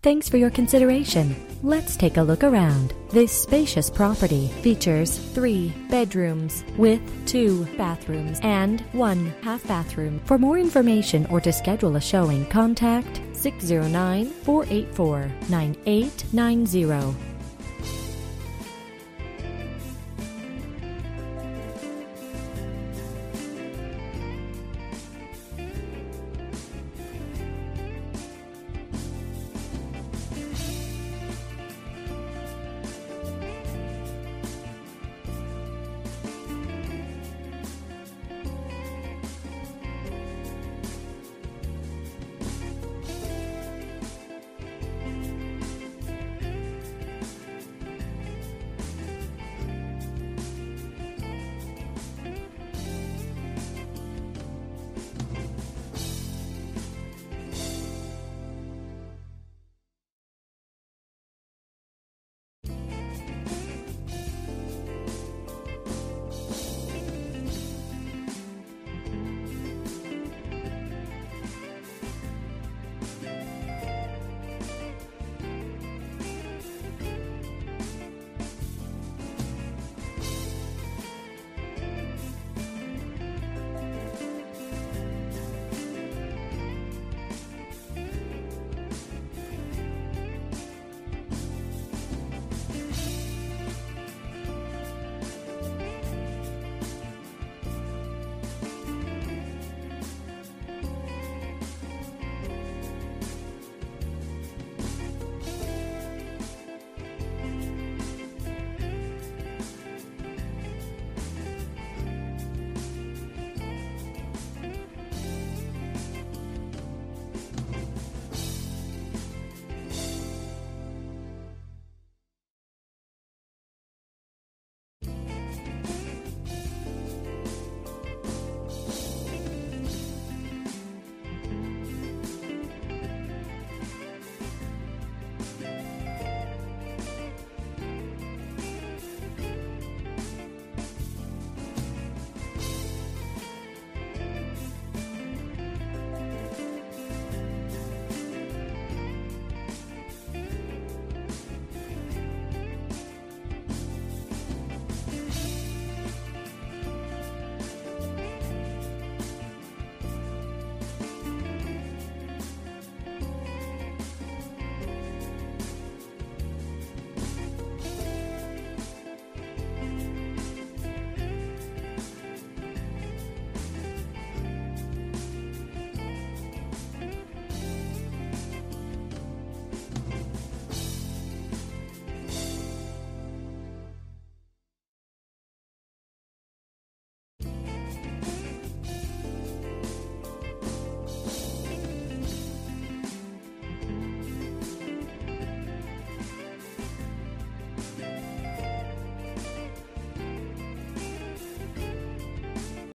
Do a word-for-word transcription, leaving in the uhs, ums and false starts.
Thanks for your consideration. Let's take a look around. This spacious property features three bedrooms with two bathrooms and one half bathroom. For more information or to schedule a showing, contact six zero nine, four eight four, nine eight nine zero.